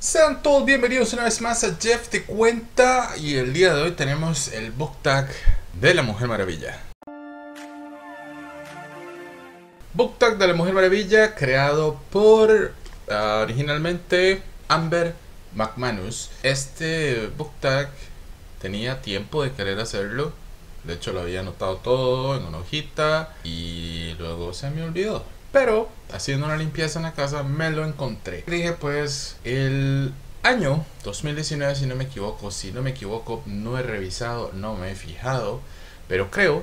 Sean todos bienvenidos una vez más a Jeff Te Cuenta, y el día de hoy tenemos el book tag de la Mujer Maravilla. Book tag de la Mujer Maravilla creado por originalmente Amber McManus. Este book tag tenía tiempo de querer hacerlo. De hecho lo había anotado todo en una hojita y luego se me olvidó. Pero haciendo una limpieza en la casa me lo encontré. Dije pues el año 2019 si no me equivoco, no he revisado, no me he fijado. Pero creo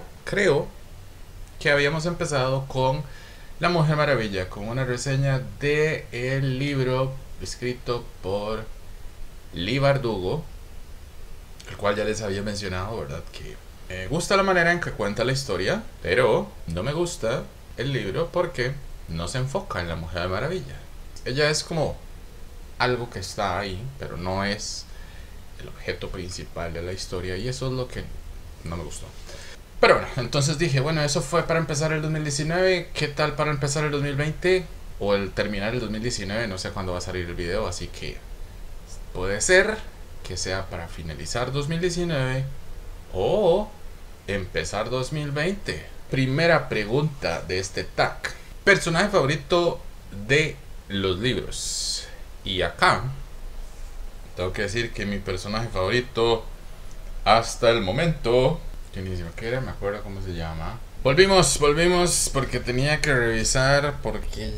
que habíamos empezado con La Mujer Maravilla, con una reseña de el libro escrito por Leigh Bardugo, el cual ya les había mencionado, ¿verdad? Que me gusta la manera en que cuenta la historia, pero no me gusta el libro porque no se enfoca en la Mujer Maravilla. Ella es como algo que está ahí, pero no es el objeto principal de la historia, y eso es lo que no me gustó. Pero bueno, entonces dije, bueno, eso fue para empezar el 2019. ¿Qué tal para empezar el 2020? O el terminar el 2019, no sé cuándo va a salir el video, así que puede ser que sea para finalizar 2019 o empezar 2020. Primera pregunta de este tag: personaje favorito de los libros. Y acá tengo que decir que mi personaje favorito hasta el momento, que ni siquiera me acuerdo cómo se llama. Volvimos porque tenía que revisar, porque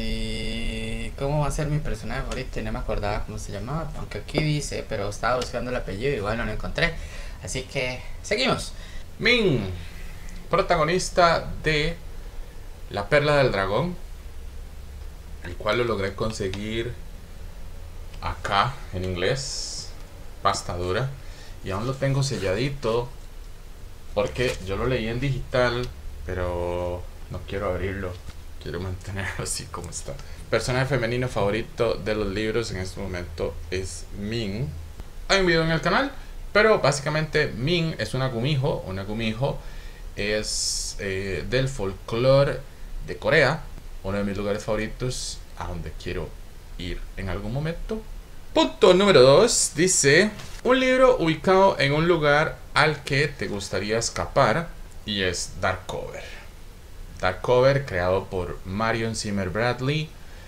¿cómo va a ser mi personaje favorito? Y no me acordaba cómo se llamaba, aunque aquí dice, pero estaba buscando el apellido y igual no lo encontré. Así que seguimos. Min, protagonista de La Perla del Dragón, el cual lo logré conseguir acá en inglés, pasta dura, y aún lo tengo selladito porque yo lo leí en digital, pero no quiero abrirlo, quiero mantenerlo así como está. Personaje femenino favorito de los libros en este momento es Min. Hay un video en el canal, pero básicamente Min es una gumiho. Una gumiho es del folclore de Corea, uno de mis lugares favoritos, a donde quiero ir en algún momento. Punto número 2 dice: un libro ubicado en un lugar al que te gustaría escapar, y es Darkover. Darkover, creado por Marion Zimmer Bradley,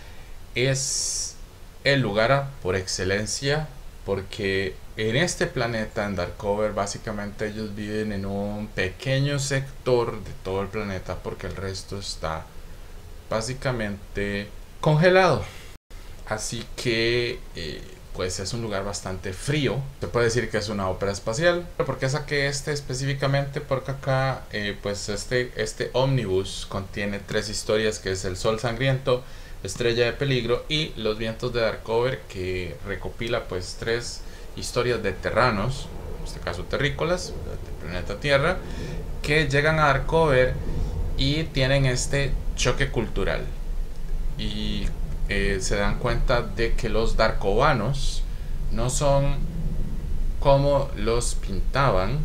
es el lugar por excelencia, porque en este planeta, en Darkover, básicamente ellos viven en un pequeño sector de todo el planeta, porque el resto está básicamente congelado. Así que pues es un lugar bastante frío. Se puede decir que es una ópera espacial. ¿Por qué saqué este específicamente? Porque acá pues este ómnibus contiene 3 historias, que es El Sol Sangriento, Estrella de Peligro y Los Vientos de Darkover, que recopila pues 3 historias de terranos, en este caso terrícolas, del planeta Tierra, que llegan a Darkover y tienen este choque cultural. Y se dan cuenta de que los darkovanos no son como los pintaban.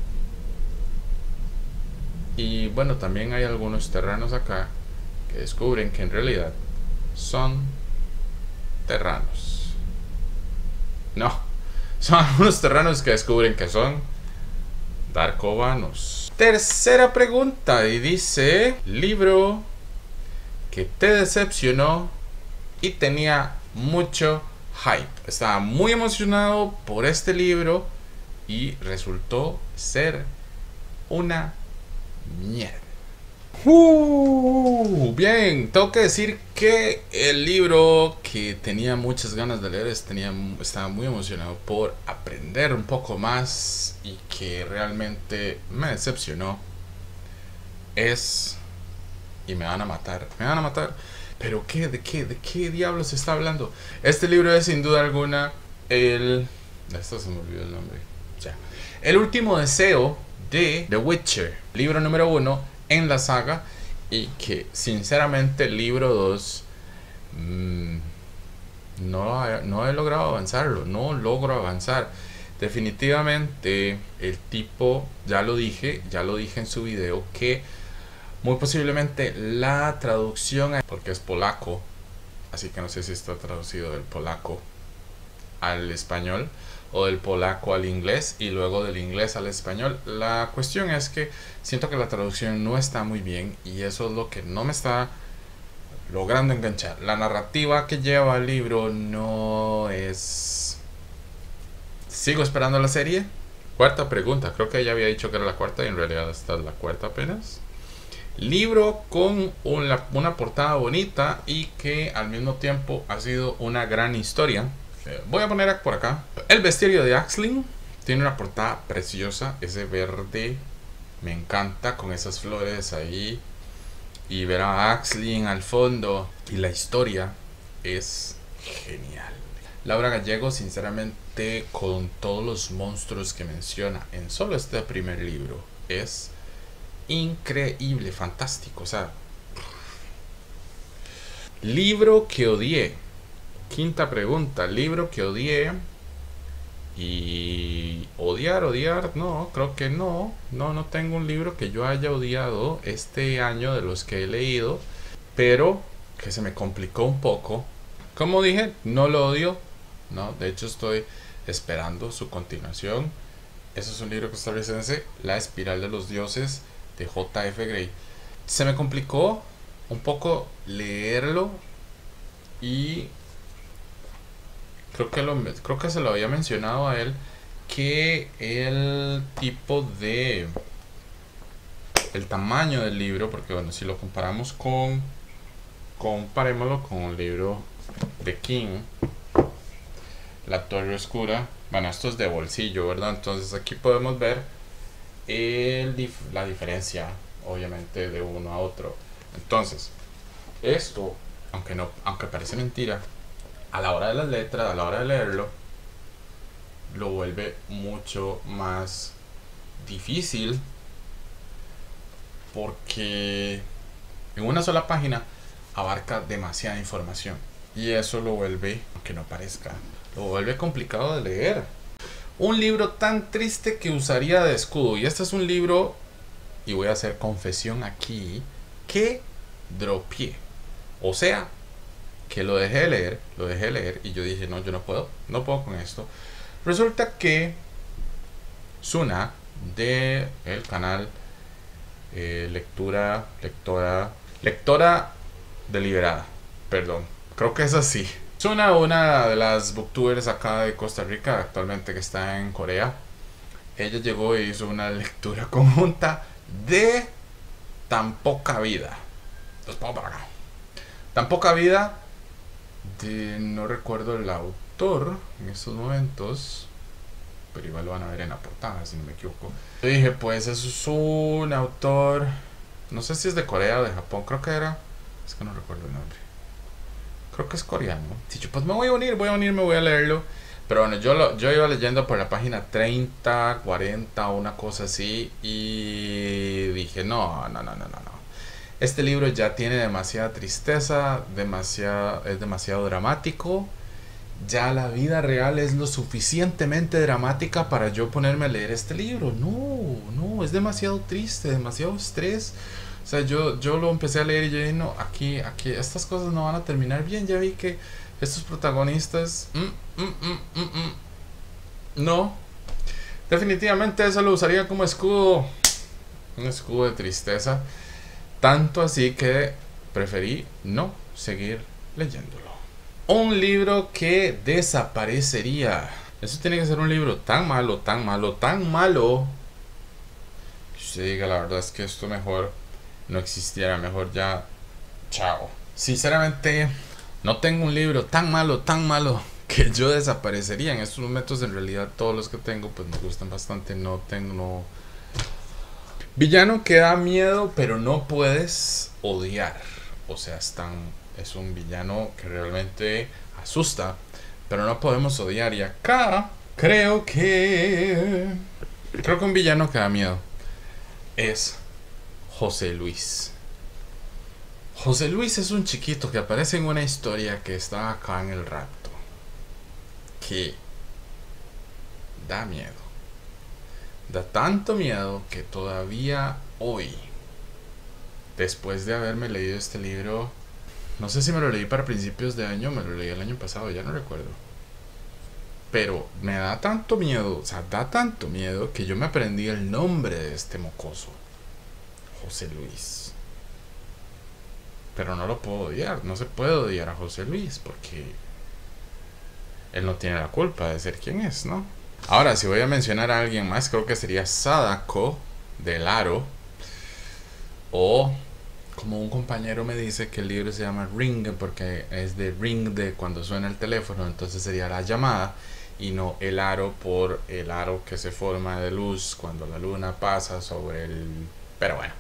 Y bueno, también hay algunos terranos acá que descubren que en realidad son terranos. No, son algunos terranos que descubren que son darkovanos. Tercera pregunta, y dice: libro que te decepcionó y tenía mucho hype. Estaba muy emocionado por este libro y resultó ser una mierda. Bien, tengo que decir que el libro que tenía muchas ganas de leer, estaba muy emocionado por aprender un poco más, y que realmente me decepcionó, es... y me van a matar. ¿Pero qué? ¿De qué diablos se está hablando? Este libro es sin duda alguna esto se me olvidó el nombre. Ya. El último deseo de The Witcher. Libro número 1 en la saga. Y que sinceramente el libro 2 no he logrado avanzarlo. No logro avanzar. Definitivamente el tipo, ya lo dije en su video, que muy posiblemente la traducción, porque es polaco, así que no sé si está traducido del polaco, al español o del polaco al inglés y luego del inglés al español. La cuestión es que siento que la traducción no está muy bien y eso es lo que no me está logrando enganchar. La narrativa que lleva el libro no es... Sigo esperando la serie. Cuarta pregunta, creo que ya había dicho que era la cuarta y en realidad esta es la cuarta apenas. Libro con una portada bonita y que al mismo tiempo ha sido una gran historia. Voy a poner por acá El bestiario de Axling. Tiene una portada preciosa, ese verde me encanta con esas flores ahí y ver a Axling al fondo, y la historia es genial. Laura Gallego, sinceramente, con todos los monstruos que menciona en solo este primer libro, es increíble, fantástico. O sea, libro que odié. Quinta pregunta, libro que odié. Y odiar, no, creo que no, no tengo un libro que yo haya odiado este año de los que he leído, pero que se me complicó un poco. Como dije, no lo odio, no, de hecho estoy esperando su continuación. Ese es un libro costarricense, La espiral de los dioses, de J.F. Gray. Se me complicó un poco leerlo y creo que se lo había mencionado a él, que el tamaño del libro, porque bueno, si lo comparamos comparémoslo con el libro de King, La Torre Oscura. Bueno, esto es de bolsillo, ¿verdad? Entonces aquí podemos ver la diferencia, obviamente, de uno a otro. Entonces, esto, aunque parece mentira, a la hora de las letras, a la hora de leerlo, lo vuelve mucho más difícil, porque en una sola página abarca demasiada información y eso lo vuelve, aunque no parezca, lo vuelve complicado de leer. Un libro tan triste que usaría de escudo, y este es un libro, y voy a hacer confesión aquí, que dropié, o sea, que lo dejé de leer y yo dije, no, yo no puedo con esto. Resulta que Suna de el canal lectora deliberada, perdón, creo que es así. Suna, una de las booktubers acá de Costa Rica, actualmente que está en Corea, ella llegó e hizo una lectura conjunta de Tan poca vida. Los pongo para acá. Tan poca vida, no recuerdo el autor en estos momentos, pero igual lo van a ver en la portada si no me equivoco. Yo dije, pues eso es un autor, no sé si es de Corea o de Japón, creo que era, es que no recuerdo el nombre, creo que es coreano. Dicho, pues me voy a unir, me voy a leerlo. Pero bueno, yo iba leyendo por la página 30, 40, una cosa así, y dije, no. Este libro ya tiene demasiada tristeza, es demasiado dramático. Ya la vida real es lo suficientemente dramática para yo ponerme a leer este libro. No, es demasiado triste, demasiado estrés. O sea, yo lo empecé a leer y yo dije, no, aquí, estas cosas no van a terminar bien. Ya vi que estos protagonistas... No. Definitivamente eso lo usaría como escudo. Un escudo de tristeza. Tanto así que preferí no seguir leyéndolo. Un libro que desaparecería. Eso tiene que ser un libro tan malo, que usted diga, la verdad es que esto mejor no existiera, mejor ya, chao. Sinceramente, no tengo un libro tan malo que yo desaparecería. En estos momentos, en realidad, todos los que tengo pues me gustan bastante. No tengo... Villano que da miedo, pero no puedes odiar. O sea, es un villano que realmente asusta, pero no podemos odiar. Y acá creo que un villano que da miedo es José Luis. José Luis es un chiquito que aparece en una historia que está acá en el rapto, que da miedo. Da tanto miedo que todavía hoy, después de haberme leído este libro, no sé si me lo leí para principios de año, me lo leí el año pasado, ya no recuerdo. Pero me da tanto miedo, o sea, da tanto miedo que yo me aprendí el nombre de este mocoso, José Luis. Pero no lo puedo odiar, no se puede odiar a José Luis porque él no tiene la culpa de ser quien es, ¿no? Ahora, si voy a mencionar a alguien más, creo que sería Sadako del Aro. O, como un compañero me dice, que el libro se llama Ring porque es de ring de cuando suena el teléfono, entonces sería la llamada y no el aro por el aro que se forma de luz cuando la luna pasa sobre el... Pero bueno,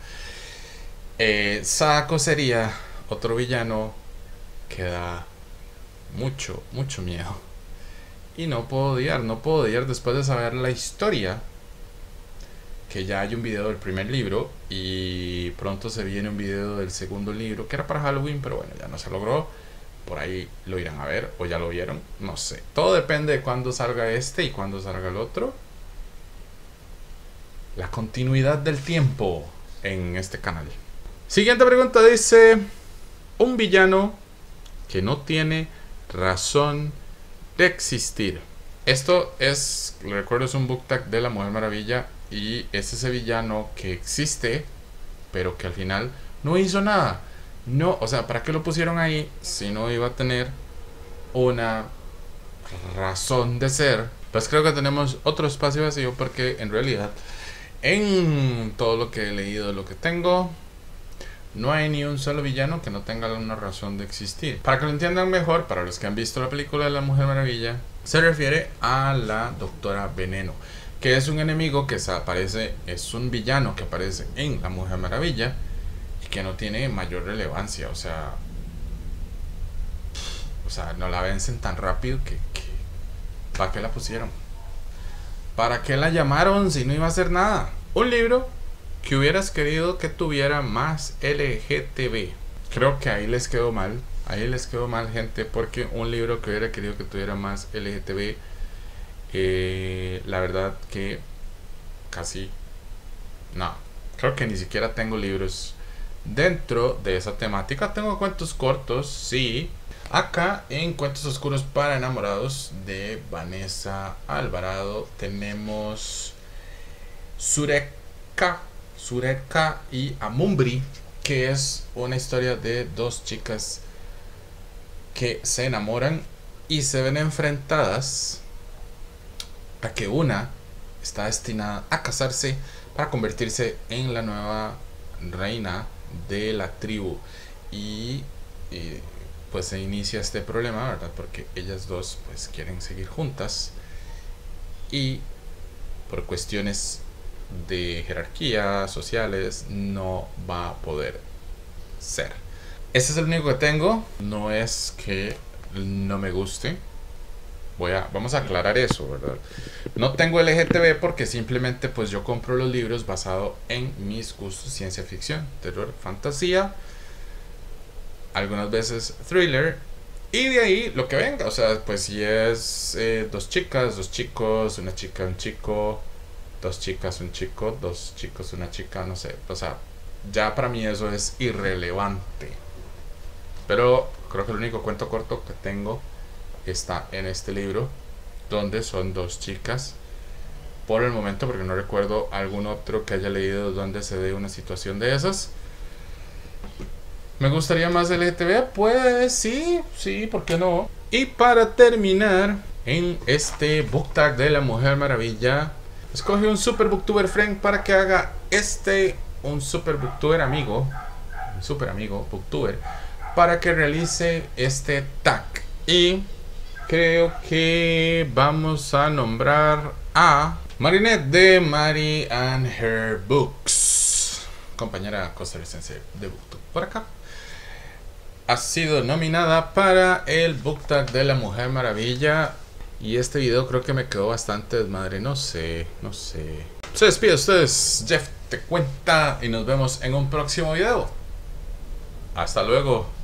Sadako sería otro villano que da mucho, mucho miedo. Y no puedo odiar después de saber la historia. Que ya hay un video del primer libro y pronto se viene un video del segundo libro, que era para Halloween, pero bueno, ya no se logró. Por ahí lo irán a ver o ya lo vieron, no sé. Todo depende de cuándo salga este y cuándo salga el otro. La continuidad del tiempo en este canal. Siguiente pregunta dice: un villano que no tiene razón de existir. Esto es, lo recuerdo, es un book tag de la Mujer Maravilla y es ese villano que existe pero que al final no hizo nada. No, o sea, ¿para qué lo pusieron ahí si no iba a tener una razón de ser? Pues creo que tenemos otro espacio vacío porque en realidad en todo lo que he leído, lo que tengo, no hay ni un solo villano que no tenga una razón de existir. Para que lo entiendan mejor, para los que han visto la película de la Mujer Maravilla, se refiere a la Doctora Veneno, que es un enemigo que aparece, es un villano que aparece en la Mujer Maravilla y que no tiene mayor relevancia. O sea, no la vencen tan rápido que ¿para qué la pusieron? ¿Para qué la llamaron si no iba a hacer nada? Un libro que hubieras querido que tuviera más LGTB. Creo que ahí les quedó mal. Ahí les quedó mal, gente, porque un libro que hubiera querido que tuviera más LGTB, la verdad que casi no. Creo que ni siquiera tengo libros dentro de esa temática. Tengo cuentos cortos, sí. Acá en Cuentos Oscuros para Enamorados de Vanessa Alvarado tenemos Sureka y Amumbri, que es una historia de dos chicas que se enamoran y se ven enfrentadas a que una está destinada a casarse para convertirse en la nueva reina de la tribu y pues se inicia este problema, ¿verdad? Porque ellas dos pues quieren seguir juntas y por cuestiones de jerarquía sociales no va a poder ser. Ese es el único que tengo. No es que no me guste. Vamos a aclarar eso, ¿verdad? No tengo LGTB porque simplemente pues yo compro los libros basado en mis gustos: ciencia ficción, terror, fantasía, algunas veces thriller, y de ahí lo que venga. O sea, pues si es dos chicas, dos chicos, una chica, un chico, dos chicas, un chico, dos chicos, una chica, no sé. O sea, ya para mí eso es irrelevante. Pero creo que el único cuento corto que tengo está en este libro, donde son dos chicas por el momento, porque no recuerdo algún otro que haya leído donde se dé una situación de esas. ¿Me gustaría más LGTB? Pues sí, ¿por qué no? Y para terminar, en este book tag de la Mujer Maravilla, escogí un super booktuber friend para que haga un super booktuber amigo, un super amigo booktuber, para que realice este tag. Y creo que vamos a nombrar a Marinette de Mari and Her Books, compañera costarricense de BookTube por acá. Ha sido nominada para el book tag de la Mujer Maravilla. Y este video creo que me quedó bastante desmadre. No sé. Se despide de ustedes, Jeff Te Cuenta, y nos vemos en un próximo video. Hasta luego.